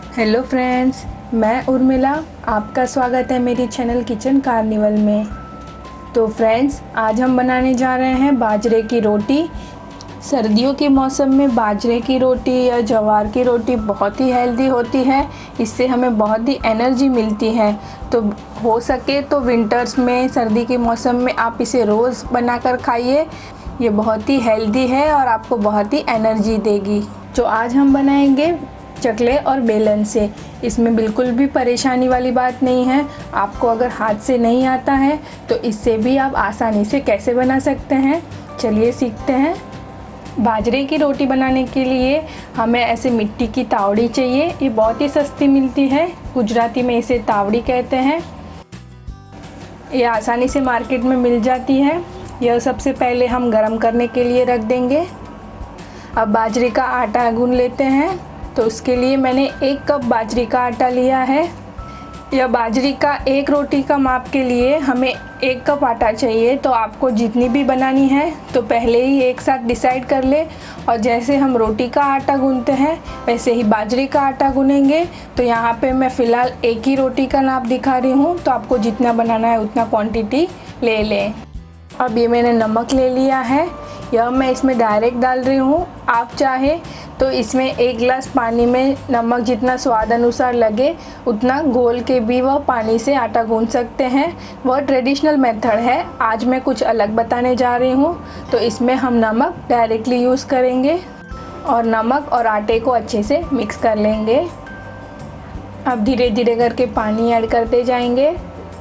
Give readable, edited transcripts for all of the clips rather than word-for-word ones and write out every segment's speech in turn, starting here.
Hello friends, मैं उर्मिला। आपका स्वागत है मेरी चैनल किचन कार्निवल में। तो फ्रेंड्स, आज हम बनाने जा रहे हैं बाजरे की रोटी। सर्दियों के मौसम में बाजरे की रोटी या ज्वार की रोटी बहुत ही हेल्दी होती है। इससे हमें बहुत ही एनर्जी मिलती है। तो हो सके तो विंटर्स में, सर्दी के मौसम में आप इसे रोज़ बनाकर खाइए। ये बहुत ही हेल्दी है और आपको बहुत ही एनर्जी देगी। जो आज हम बनाएंगे चकले और बेलन से। इसमें बिल्कुल भी परेशानी वाली बात नहीं है। आपको अगर हाथ से नहीं आता है तो इससे भी आप आसानी से कैसे बना सकते हैं, चलिए सीखते हैं। बाजरे की रोटी बनाने के लिए हमें ऐसे मिट्टी की तावड़ी चाहिए। ये बहुत ही सस्ती मिलती है, गुजराती में इसे तावड़ी कहते हैं। ये आसानी से मार्केट में मिल जाती है। यह सबसे पहले हम गरम करने के लिए रख देंगे। अब बाजरे का आटा गूंद लेते हैं। तो उसके लिए मैंने 1 कप बाजरी का आटा लिया है। यह बाजरी का एक रोटी का माप के लिए हमें 1 कप आटा चाहिए। तो आपको जितनी भी बनानी है तो पहले ही एक साथ डिसाइड कर ले। और जैसे हम रोटी का आटा गूंथते हैं वैसे ही बाजरे का आटा गूनेंगे। तो यहाँ पे मैं फ़िलहाल एक ही रोटी का नाप दिखा रही हूँ। तो आपको जितना बनाना है उतना क्वांटिटी ले लें। अब ये मैंने नमक ले लिया है। यह मैं इसमें डायरेक्ट डाल रही हूँ। आप चाहे तो इसमें 1 गिलास पानी में नमक जितना स्वाद अनुसार लगे उतना घोल के भी वह पानी से आटा गूंथ सकते हैं। वह ट्रेडिशनल मेथड है। आज मैं कुछ अलग बताने जा रही हूँ। तो इसमें हम नमक डायरेक्टली यूज़ करेंगे और नमक और आटे को अच्छे से मिक्स कर लेंगे। अब धीरे धीरे करके पानी ऐड करते जाएंगे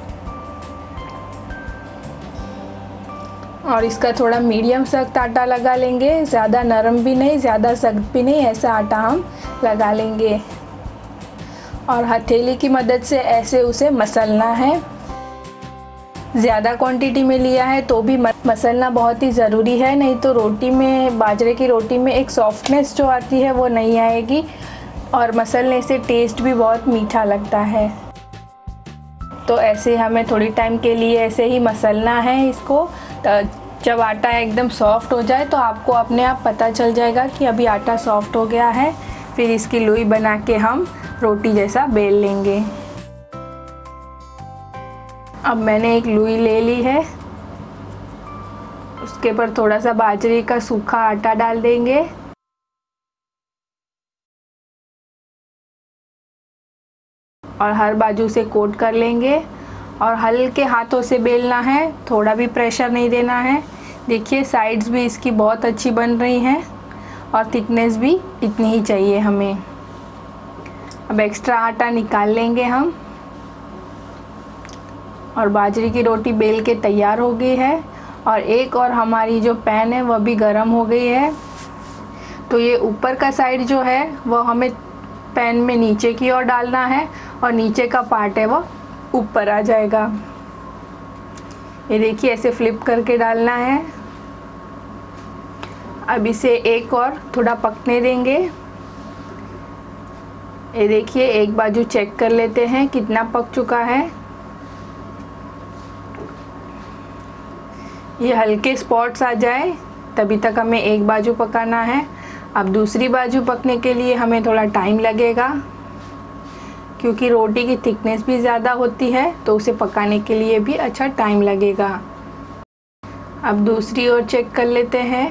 और इसका थोड़ा मीडियम सख्त आटा लगा लेंगे। ज़्यादा नरम भी नहीं, ज़्यादा सख्त भी नहीं, ऐसा आटा हम लगा लेंगे। और हथेली की मदद से ऐसे उसे मसलना है। ज़्यादा क्वांटिटी में लिया है तो भी मसलना बहुत ही ज़रूरी है, नहीं तो रोटी में, बाजरे की रोटी में एक सॉफ्टनेस जो आती है वो नहीं आएगी। और मसलने से टेस्ट भी बहुत मीठा लगता है। तो ऐसे हमें थोड़ी टाइम के लिए ऐसे ही मसलना है इसको। जब आटा एकदम सॉफ्ट हो जाए तो आपको अपने आप पता चल जाएगा कि अभी आटा सॉफ्ट हो गया है। फिर इसकी लोई बना के हम रोटी जैसा बेल लेंगे। अब मैंने एक लोई ले ली है। उसके ऊपर थोड़ा सा बाजरे का सूखा आटा डाल देंगे और हर बाजू से कोट कर लेंगे और हल्के हाथों से बेलना है, थोड़ा भी प्रेशर नहीं देना है। देखिए साइड्स भी इसकी बहुत अच्छी बन रही हैं और थिकनेस भी इतनी ही चाहिए हमें। अब एक्स्ट्रा आटा निकाल लेंगे हम और बाजरे की रोटी बेल के तैयार हो गई है। और एक और हमारी जो पैन है वह भी गर्म हो गई है। तो ये ऊपर का साइड जो है वह हमें पैन में नीचे की ओर डालना है और नीचे का पार्ट है वो ऊपर आ जाएगा। ये देखिए ऐसे फ्लिप करके डालना है। अब इसे एक और थोड़ा पकने देंगे। ये देखिए एक बाजू चेक कर लेते हैं कितना पक चुका है। ये हल्के स्पॉट्स आ जाए तभी तक हमें एक बाजू पकाना है। अब दूसरी बाजू पकने के लिए हमें थोड़ा टाइम लगेगा क्योंकि रोटी की थिकनेस भी ज़्यादा होती है तो उसे पकाने के लिए भी अच्छा टाइम लगेगा। अब दूसरी ओर चेक कर लेते हैं।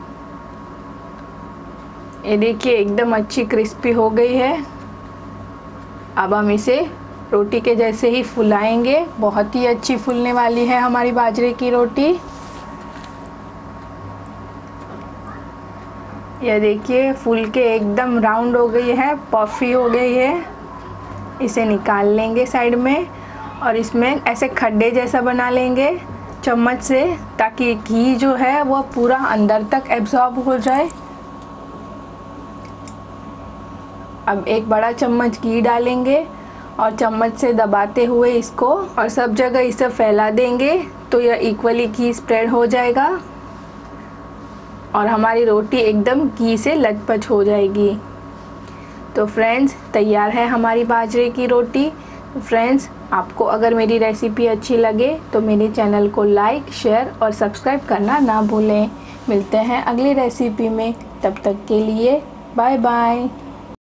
ये देखिए एकदम अच्छी क्रिस्पी हो गई है। अब हम इसे रोटी के जैसे ही फुलाएंगे। बहुत ही अच्छी फूलने वाली है हमारी बाजरे की रोटी। यह देखिए फूल के एकदम राउंड हो गई है, पफी हो गई है। इसे निकाल लेंगे साइड में और इसमें ऐसे खड्डे जैसा बना लेंगे चम्मच से, ताकि घी जो है वो पूरा अंदर तक एब्जॉर्ब हो जाए। अब एक बड़ा चम्मच घी डालेंगे और चम्मच से दबाते हुए इसको और सब जगह इसे फैला देंगे तो यह इक्वली घी स्प्रेड हो जाएगा और हमारी रोटी एकदम घी से लचपच हो जाएगी। तो फ्रेंड्स, तैयार है हमारी बाजरे की रोटी। फ्रेंड्स, आपको अगर मेरी रेसिपी अच्छी लगे तो मेरे चैनल को लाइक, शेयर और सब्सक्राइब करना ना भूलें। मिलते हैं अगली रेसिपी में, तब तक के लिए बाय बाय।